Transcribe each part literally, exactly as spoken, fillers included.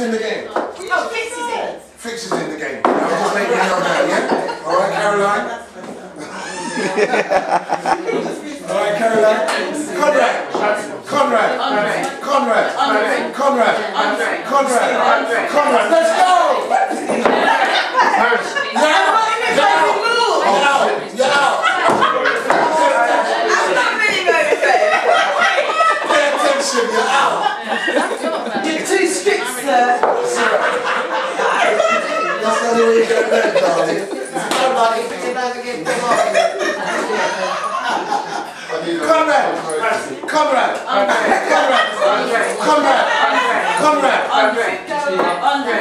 in the game? Oh, Fitz is in. Fitz is in the game. I'll just make you know that, yeah? Alright, Caroline? Alright, Caroline? Conrad! Conrad! Conrad! Conrad! Conrad! Conrad! Conrad! Let's go! You're out! I'm not really motivated. Pay attention, you're out! You're too strict, sir. That's the only way you get there, darling. Conrad! Conrad! Conrad! Conrad! Conrad! Conrad! Andre! Andre!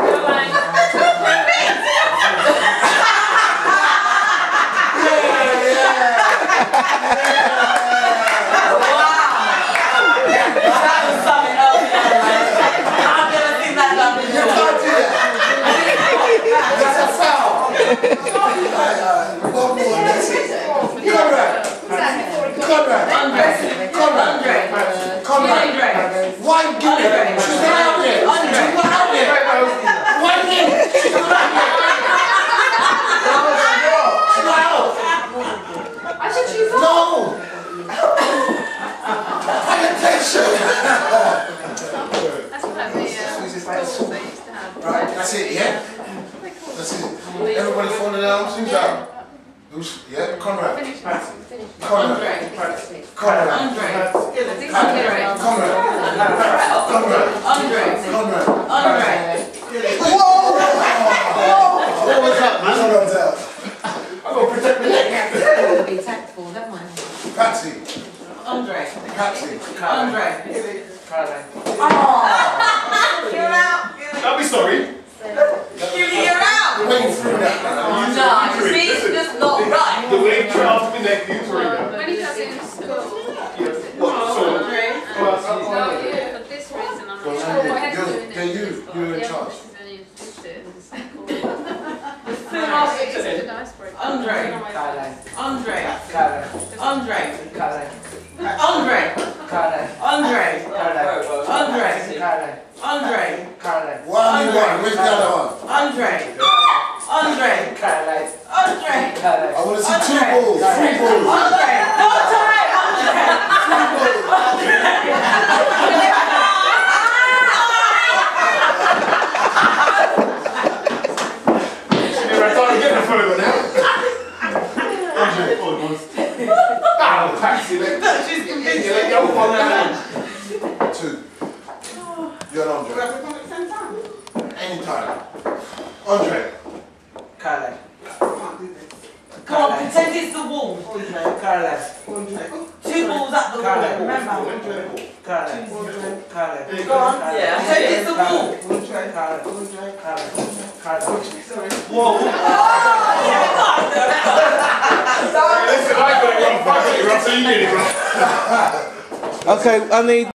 Conrad! Conrad! Conrad! Conrad! Why give it? She's not out yet! She's not out yet! Why give it? She's not out yet! She's not out! I said she's out! No! Pay attention! That's what the schools they used to have. Right, that's it, yeah? That's it. Everybody falling down? Who's out? Who's, yeah? Conrad. Finish. Conrad. Andre! Conrad. Andre! Conrad. Conrad. Conrad. Andre! Conrad. Andre! Whoa! What was that, man? Conrad's out. I've got to protect my neck. Be tactful, don't mind. Patsy. Andre! Patsy. Andre! Oh! You're out! Don't be sorry. Julie, you're out! You're waiting through that. No, you see, it's just not right. The way you try to be neck, you through that. When he does it in school, What? So, Andre! so yeah, for this reason, I'm not sure what I had to do in it. You're you. You're in charge. Andre! Andre! Andre! Andre! Andre! Andre! Andre! One, you one. Where's the other one? Andre! Andre! Andre! I want to see two balls. Three balls. Andre! No time! Andre! you're trying to get the photo now. Andre, almost. Ah, taxi, like, she's convinced, like, you're one now. Two. You're Andre. Anytime. Andre. Come on, pretend it's the wall. Two balls at the wall, remember? Go on, yeah. Pretend it's the wall. Whoa. Listen, I got it wrong, I got it wrong, so you did it wrong. Okay, I need